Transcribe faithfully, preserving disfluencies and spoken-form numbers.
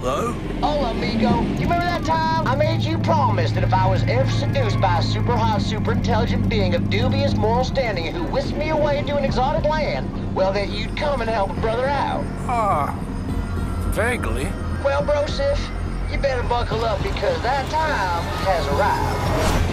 Hello? Oh, amigo, you remember that time I made you promise that if I was ever seduced by a super hot, super intelligent being of dubious moral standing who whisked me away to an exotic land, well, that you'd come and help a brother out? Ah, vaguely. Well, bro, Sif, you better buckle up because that time has arrived.